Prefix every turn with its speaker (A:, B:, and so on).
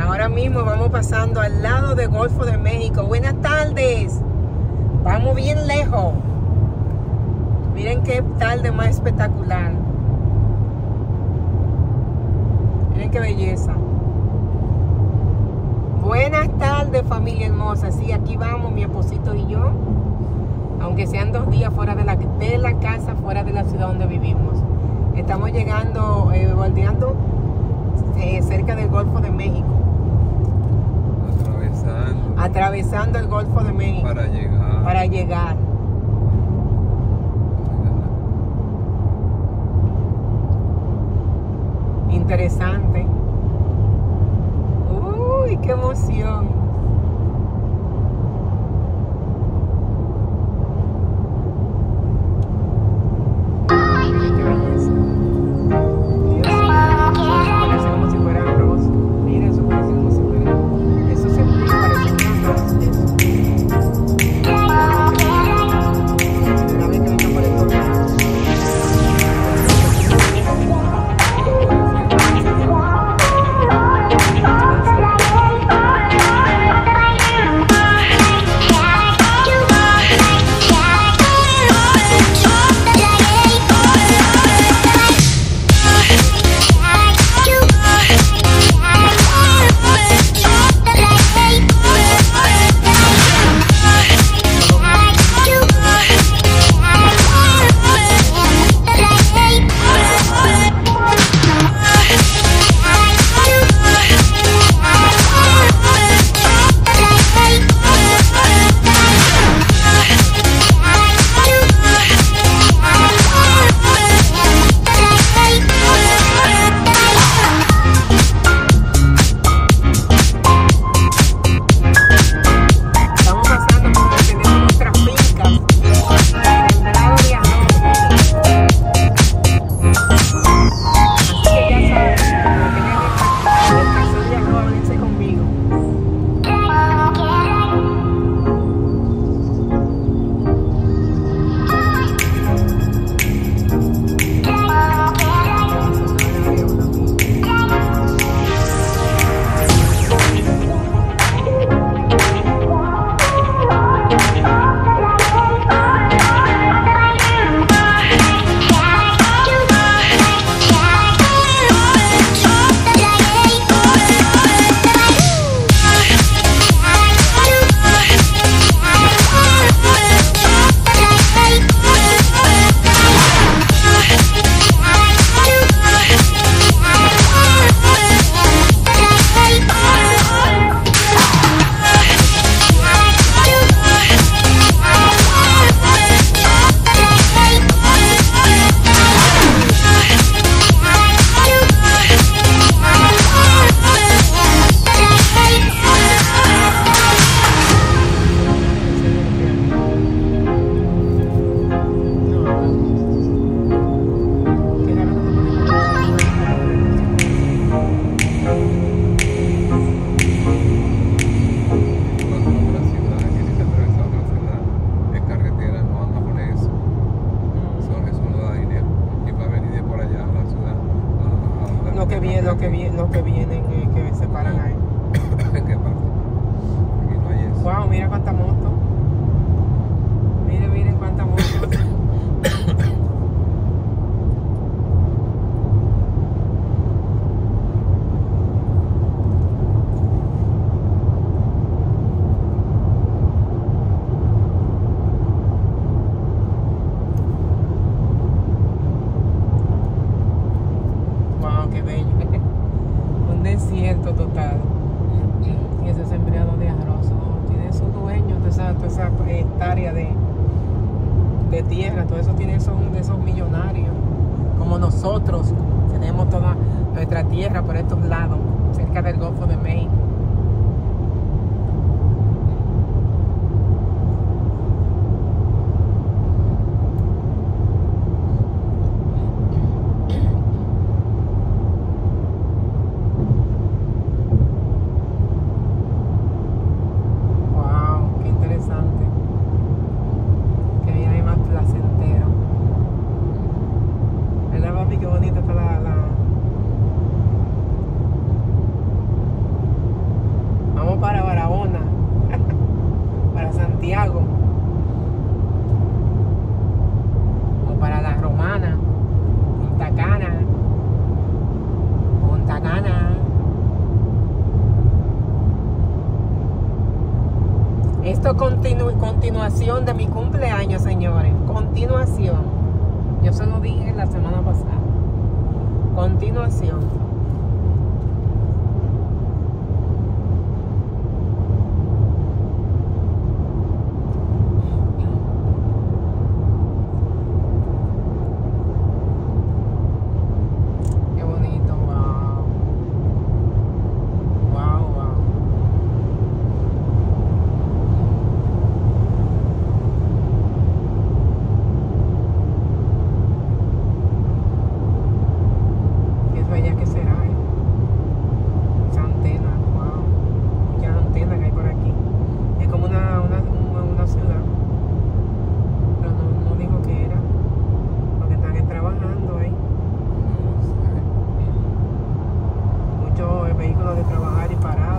A: Ahora mismo vamos pasando al lado del Golfo de México. Buenas tardes. Vamos bien lejos. Miren qué tarde más espectacular. Miren qué belleza. Buenas tardes, familia hermosa. Sí, aquí vamos mi esposito y yo. Aunque sean 2 días fuera de la casa, fuera de la ciudad donde vivimos. Estamos llegando, bordeando cerca del Golfo de México. Atravesando el Golfo de México. Para llegar. Interesante. Uy, qué emoción. Lo que vienen que se paran ahí.
B: ¿En qué parte? Aquí no hay eso.
A: Wow, mira cuánta moto. Miren cuánta moto. Wow, qué bello. Un desierto total. Y ese sembrado de arroz, ¿no? Tiene su dueño, toda esa hectárea de tierra, todo eso tiene de esos millonarios. Como nosotros tenemos toda nuestra tierra por estos lados, cerca del Golfo de México. Esto es continuación de mi cumpleaños, señores. Continuación. Yo se lo dije la semana pasada. Continuación. Vehículos de trabajar y parar.